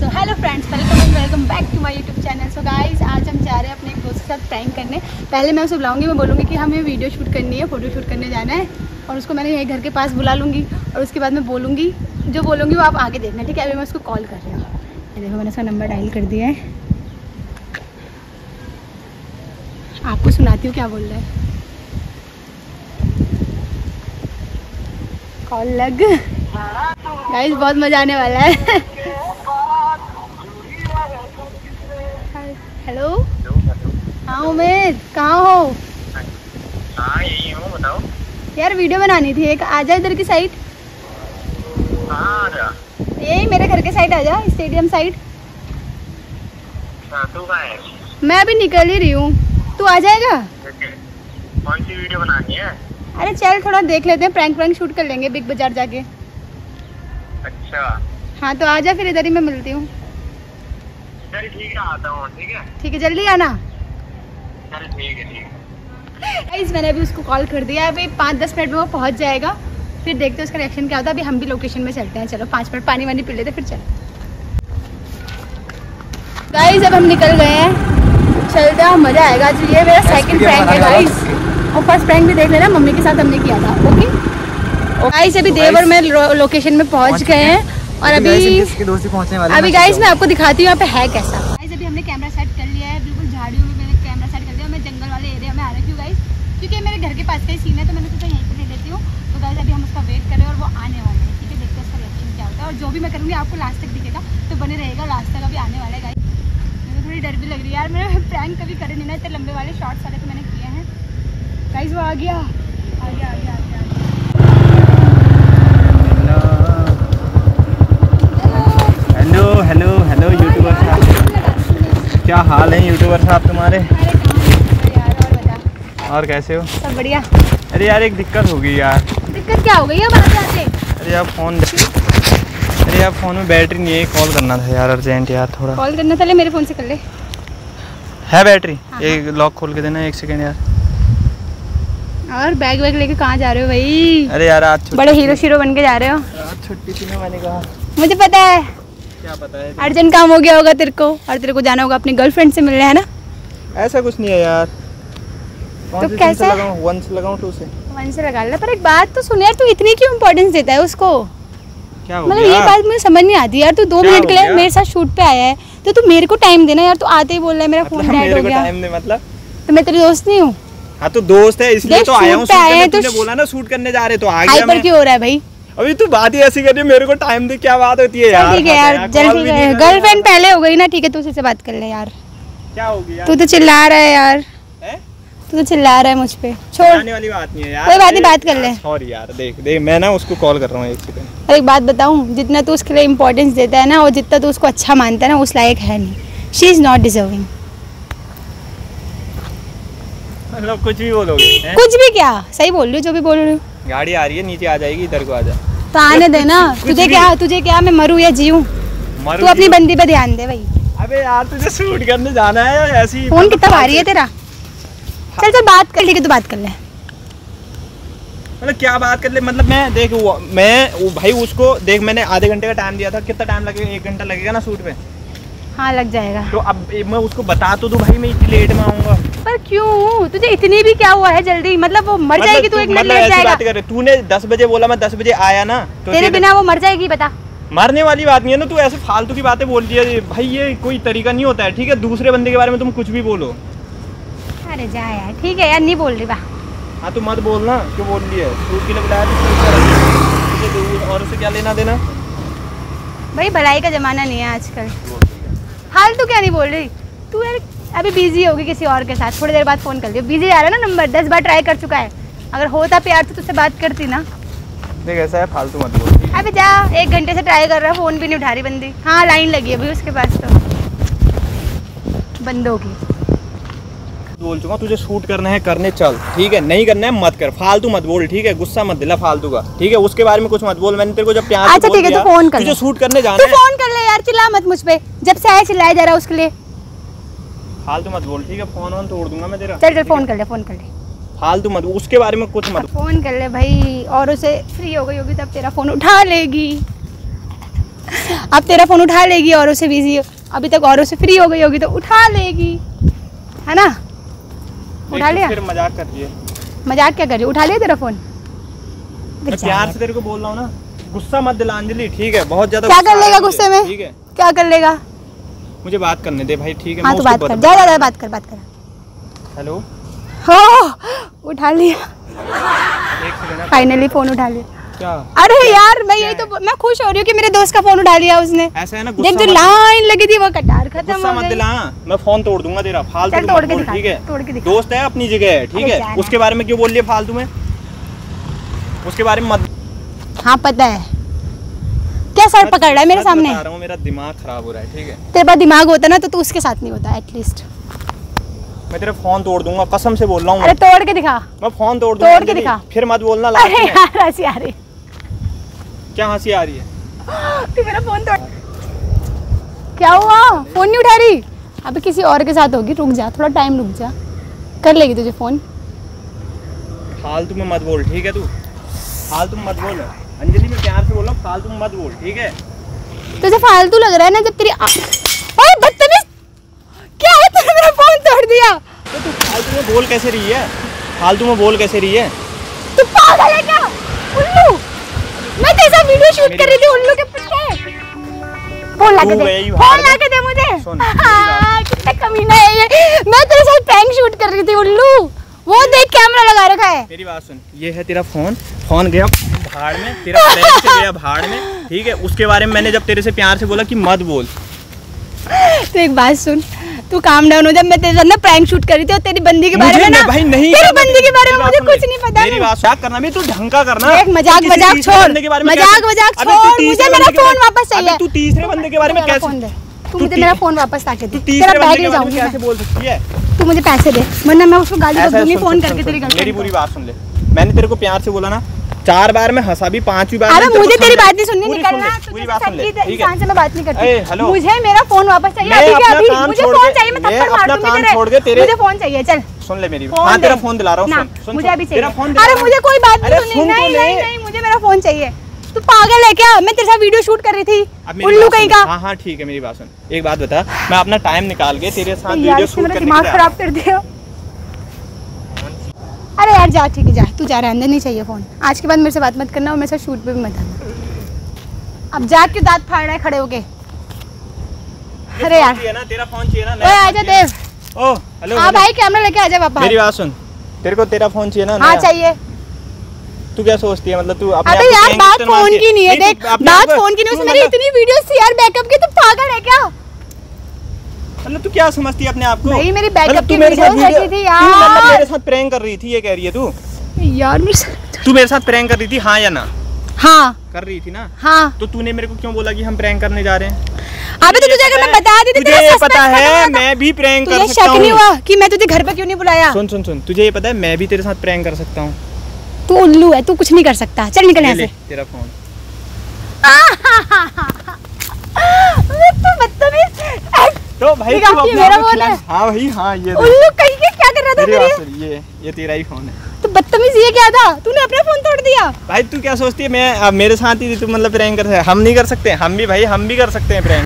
So hello friends, welcome back to my YouTube channel. So guys, आज हम जा रहे हैं अपने एक दोस्त के साथ प्रैंक करने। पहले मैं उसे बुलाऊंगी, मैं बोलूँगी कि हमें वीडियो शूट करनी है, फ़ोटो शूट करने जाना है, और उसको मैंने यही घर के पास बुला लूँगी। और उसके बाद मैं बोलूँगी, जो बोलूँगी वो आप आगे देखना, ठीक है। अभी मैं उसको कॉल कर रही हूँ। देखो, मैंने उसका नंबर डायल कर दिया है, आपको सुनाती हूँ क्या बोल रहा है। कॉल लग गाइस, बहुत मज़ा आने वाला है। हेलो, हाँ उमेद, कहाँ हो? हाँ यही हूँ, बताओ। यार वीडियो बनानी थी एक, आ जा इधर की साइड। कहाँ आ जा? यही मेरे घर के साइड आ जा, स्टेडियम साइड। तू कहाँ है? मैं अभी निकल ही रही हूँ, तू आ जाएगा? कौन सी वीडियो बनानी है? अरे चल, थोड़ा देख लेते हैं, प्रैंक शूट कर लेंगे बिग बाजार जाके। अच्छा हाँ तो आ जा, फिर इधर ही मैं मिलती हूँ। चल ठीक है, आता हूँ। ठीक है, ठीक है, जल्दी आना। चल ठीक है। गाइस, मैंने अभी उसको कॉल कर दिया है, अभी 5-10 मिनट में वो पहुँच जाएगा। फिर देखते हैं उसका रिएक्शन क्या होता है। अभी हम भी लोकेशन में चलते हैं, चलो 5 मिनट पानी वानी पी लेते फिर चलते। गाइस, अब हम निकल गए हैं, चलते हैं, मज़ा आएगा। आज ये मेरा सेकंड प्रैंक है गाइस, और फर्स्ट प्रैंक भी देख लेना, मम्मी के साथ हमने किया था। ओके गाइस, अभी देवर में लोकेशन में पहुँच गए हैं, और अभी गाइस मैं आपको दिखाती हूँ यहाँ पे है कैसा। गाइस, अभी हमने कैमरा सेट कर लिया है, बिल्कुल झाड़ियों में मैंने कैमरा सेट कर लिया। मैं जंगल वाले एरिया में आ रखी हूँ गाइस, क्योंकि मेरे घर के पास का ही सीन है, तो मैंने सोचा यहीं पर ले लेती हूँ। तो गाइस, अभी हम उसका वेट करें और वो आने वाले हैं, ठीक है। देखते हैं उसका रिएक्शन क्या होता है, और जो भी मैं करूँगी आपको लास्ट तक दिखेगा, तो बने रहेगा लास्ट तक। अभी आने वाला है गाइस, मुझे थोड़ी डर भी लग रही है यार, मैंने प्रैंक कभी करे नहीं ना, इतने लंबे वाले शॉर्ट्स वाले तो मैंने किए हैं। गाइस, वो आ गया। हेलो यूट्यूबर साहब, क्या हाल है यूट्यूबर साहब तुम्हारे? और कैसे हो? सब बढ़िया। अरे यार, एक दिक्कत हो गई यार। दिक्कत क्या हो गई है, बताते? अरे यार फ़ोन में बैटरी नहीं है, कॉल करना था यार अर्जेंट यार, थोड़ा कॉल करना था। ले मेरे फ़ोन से कर ले। है बैटरी? एक लॉक खोल के देना, 1 सेकंड यार। और बैग लेके कहाँ जा रहे हो भाई? अरे यार, आज बड़े हीरो बन के जा रहे हो। आज छुट्टी थी ना, मैंने कहा। मुझे पता है। क्या पता है? अर्जेंट काम हो गया होगा तेरे को, और तेरे को जाना होगा अपनी गर्लफ्रेंड से मिलने, है ना? ऐसा कुछ नहीं है यार। तो कैसे लगाऊं? 1 से लगाऊं, 2 से? 1 से लगा ले। पर एक बात तो सुन यार, तू इतनी क्यों इम्पोर्टेंस देता है उसको? क्या हो मतलब गया? ये बात मुझे समझ नहीं आती यार। तू 2 मिनट के लिए मेरे साथ शूट पे आया है, तो तू मेरे को टाइम देना यार। तू आते ही बोल रहा है मेरा फोन डेड हो गया। मतलब तो मैं तेरी दोस्त नहीं हूँ? हाँ तो दोस्त है, इसलिए तो आया हूँ। तूने बोला ना शूट करने जा रहे, तो आ गया मैं। क्यों हो रहा है भाई? अभी तू बात ही ऐसी कर रही है, मेरे को टाइम दे, क्या बात होती है यार? ठीक है यार, जल्दी कर। गर्लफ्रेंड पहले हो गई ना, ठीक है, तू उसी से बात कर ले यार। क्या हो गया? तू तो चिल्ला रहा है यार, तू तो चिल्ला रहा है मुझ पे। छोड़, आने वाली बात नहीं है यार, कोई बात नहीं, बात कर ले। सॉरी यार, देख मैं ना उसको कॉल कर रहा हूँ, 1 सेकंड। और एक बात बताऊँ, जितना तू उसके लिए इम्पोर्टेंस देता है ना, और जितना तू उसको अच्छा मानता है ना, उस लायक है नहीं। She is not deserving. मतलब कुछ भी बोलोगे? कुछ भी क्या? सही बोल रही हूँ, जो भी बोल रही हूँ। गाड़ी आ रही है, नीचे आ जाएगी, इधर को आ जा। तो आने देना। तुझे क्या मैं मरूं या जीऊं? तू अपनी बंदी पे ध्यान दे भाई। अबे यार, तुझे शूट करने जाना है ऐसी। फोन कितना भारी है तेरा? चल बात कर ले, तू बात कर ले। मतलब क्या बात कर ले? मतलब मैं भाई उसको देख, मैंने आधे घंटे का टाइम दिया था। कितना टाइम लगेगा? 1 घंटा लगेगा ना शूट पे? हाँ लग जाएगा। तो अब मैं उसको बता तो दूं भाई, मैं इतनी लेट में आऊंगा। पर क्यों? तुझे इतनी भी क्या हुआ है जल्दी? मतलब वो मर जाएगी, तू 1 मिनट लेट जाएगा। तूने 10 बजे बोला, मैं 10 बजे आया ना, तो तेरे बिना वो मर जाएगी, बता। मरने वाली बात नहीं है ना, तू ऐसे फालतू की बातें बोल रही है भाई, ये कोई तरीका नहीं होता है, ठीक है? दूसरे बंदे के बारे में तुम कुछ भी बोलो। अरे जा यार, ठीक है यार, नहीं बोल रही बा। हाँ तो मत बोलना, क्यों बोल रही है? शूट के लिए बुलाया तो और उसे क्या लेना देना भाई? भलाई का जमाना नहीं है आजकल। हाल तू क्या नहीं बोल रही? तू यार अभी बिजी होगी किसी और के साथ, थोड़ी देर बाद फोन कर लियो। बिजी आ रहा है ना नंबर, 10 बार ट्राई कर चुका है। अगर होता प्यार तो तुझसे बात करती ना। देख ऐसा है, फालतू मत बोल। अबे जा, 1 घंटे से ट्राई कर रहा है, फोन भी नहीं उठा रही बंदी। हाँ लाइन लगी है अभी उसके पास, तो बंदों की। बोल चुका तुझे शूट करना है, करने चल, ठीक है? नहीं करना है मत कर, फालतू मत बोल, ठीक है? गुस्सा मत दिला फालतू का, ठीक है? उसके बारे में कुछ मत बोल। मैंने तेरे को जब प्यार से बोल दिया, फोन कर, तुझे शूट करने जाना है। तू फोन कर ले यार, चिल्ला मत मुझ पे। जब से आया चिल्लाया जा रहा है उसके लिए। फालतू मत बोल, ठीक है? फोन तोड़ दूंगा मैं तेरा। चल फोन कर ले, फोन कर ले। फालतू मत, उसके बारे में कुछ मत। फोन कर ले भाई, और उसे फ्री हो गई होगी तब तेरा फोन उठा लेगी। अब तेरा फोन उठा लेगी, औरों से बिजी, अभी तक औरों से फ्री हो गई होगी तो उठा लेगी, है ना? उठा लिया? फिर मजाक कर रही है। मजाक क्या कर रही है? उठा लिया तेरा फोन? मैं प्यार से तेरे को बोल रहा हूँ ना, गुस्सा मत दिला अंजलि, ठीक है? बहुत ज्यादा क्या कर लेगा गुस्से में? ठीक है, क्या कर लेगा? मुझे बात करने दे भाई, ठीक है? हाँ तो बात कर, जा जा बात कर। हेलो, हो उठा लिया, फाइनली फोन उठा लिया। क्या? अरे यार मैं यही तो मैं खुश हो रही हूँ कि मेरे दोस्त का फोन उठा लिया उसने। ऐसा है ना, देख जो लाइन लगी थी वो कटार खत्म हो मत दिला, मैं फोन तोड़ दूंगा तेरा, फालतू चल तोड़ के दिखा, ठीक है? तोड़ के दिखा। दोस्त है, अपनी जगह है, ठीक है? उसके बारे में क्यों बोल रही है फालतू में? उसके बारे में मत। हाँ पता है, क्या सर पकड़ रहा है मेरे सामने? बता रहा हूँ, मेरा दिमाग खराब हो रहा है, ठीक है? तेरे पास दिमाग होता ना तो तू उसके साथ नहीं होता एटलीस्ट। मैं तेरा फोन तोड़ दूंगा, कसम से बोल रहा हूँ। अरे तोड़ के दिखा। मैं फोन तोड़ दूंगा, तोड़ के दिखा, फिर मत बोलना। अरे यार हंसी आ रही। क्या हंसी आ रही है? तू मेरा फोन तोड़। क्या हुआ? फोन नहीं उठा रही? अबे किसी और के साथ होगी, रुक जा थोड़ा टाइम, रुक जा, कर लेगी तुझे फोन। फालतू में मत बोल, ठीक है? तू फालतू में मत बोल अंजलि, मैं प्यार से बोल रहा हूँ, फालतू में मत बोल, ठीक है? तुझे फालतू लग रहा है ना जब तेरी ओए बदतमीज, क्या है? तूने मेरा फोन तोड़ दिया। तो तू फालतू में बोल कैसे रही है? फालतू में बोल कैसे रही है? तू पागल है क्या उल्लू? मैं तेरे साथ वीडियो शूट कर रही थी उल्लू के पिट्टे। फोन ला के दे, फोन ला के दे मुझे। कितना कमीना है ये, मैं तेरे साथ प्रैंक शूट कर रही थी उल्लू, वो देख कैमरा लगा रखा है। मेरी बात सुन, ये है तेरा फोन, फोन गया भाड़ में, तेरा प्रैंक से गया भाड़ में, ठीक है? उसके बारे में मैंने जब तेरे से प्यार से बोला कि मत बोल। तो एक बात सुन, तू काम डाउन हो, जब मैं तेरे साथ ना प्रैंक शूट कर रही थी और तेरी बंदी के बारे में ना, भाई नहीं, तेरी बंदी के बारे में मुझे कुछ नहीं पता। मेरी बात मजाक करना भी, तू ढंग का करना। देख मजाक मजाक छोड़, मजाक छोड़, मुझे मेरा फोन वापस चाहिए। तू तीसरे बंदे के बारे में कैसे? तू मुझे मेरा फोन वापस लाके दे, तेरा तेरा बैग ले जाऊंगी। कैसे बोल सकती है? तू मुझे पैसे दे, वरना मैं उसको गाली दूंगी फोन करके तेरी गर्लफ्रेंड। मेरी पूरी बात सुन ले, मैंने तेरे को प्यार से बोला ना, 4 बार में हंसा भी, 5वीं बार। अरे मुझे तेरी बात नहीं सुननी, निकलना। पूरी बात सुन ले, ठीक है? इंसान से मैं बात नहीं करती। हेलो, मुझे मेरा फोन वापस चाहिए अभी के अभी, मुझे फोन चाहिए, मैं थप्पड़ मार दूंगी तेरे। मुझे फोन चाहिए, चल सुन ले मेरी। हाँ तेरा फोन दिला रहा हूँ, सुन, मुझे अभी चाहिए। फोन। अरे मुझे कोई बात नहीं सुननी, नहीं मुझे मेरा फोन चाहिए। तू पागल है क्या? मैं तेरे साथ वीडियो शूट कर रही थी उल्लू कहीं का। हाँ ठीक है, मेरी बात सुन, एक बात बता, मैं अपना टाइम निकाल के तेरे साथ वीडियो शूट करने दिमाग खराब कर दिया। अरे यार जा, ठीक है जा, तू जा रहा है, अंदर नहीं चाहिए फोन। आज के बाद मेरे से बात मत करना और मेरे साथ शूट पे भी मत आना। अब जा, क्यों दांत फाड़ रहा है खड़े होके? अरे यार तेरा फोन चाहिए ना? ओए आजा देव। ओ हेलो। हाँ भाई कैमरा लेके आजा वापस। मेरी बात सुन, तेरे को तेरा फोन चाहिए ना? हाँ चाहिए। तू क्या सोचती है, मतलब तू अपने? अबे यार बात फोन की नहीं है, देख बात फोन की नहीं, उसमें मेरी इतनी वीडियोस थी यार बैकअप की। तू पागल है क्या? मतलब तू क्या समझती है अपने आप को? भाई मेरी बैकअप की वीडियोस रखी थी यार। मतलब मेरे साथ प्रैंक कर रही थी, ये कह रही है तू? यार तू मेरे साथ प्रैंक कर रही थी, हाँ या ना? हाँ कर रही थी ना? हाँ। तो तूने मेरे को क्यों बोला कि हम प्रैंक करने जा रहे हैं? अबे तो तुझे अगर मैं बता देती, तुझे ये पता है मैं भी प्रैंक कर सकता हूँ। शक नहीं हुआ कि मैं तुझे घर पे क्यों नहीं बुलाया? सुन सुन सुन, तुझे ये पता है मैं भी तेरे साथ प्रैंक कर सकता हूँ। तू उल्लू है, तू कुछ नहीं कर सकता, चल निकल यहाँ से। तेरा फोन। तू बदतमीज। तो भाई तू अपना मेरा फोन है। हाँ भाई हाँ, ये उल्लू कहीं के क्या कर रहा था मेरे? ये तेरा ही फोन है। तो बदतमीज ये क्या था? तूने अपना फोन तोड़ दिया। भाई तू क्या सोचती है मैं अब मेरे साथ ही तू मतलब प्रैंक कर सकते? हम नहीं कर सकते? हम भी भाई, हम भी कर सकते हैं प्रैंक।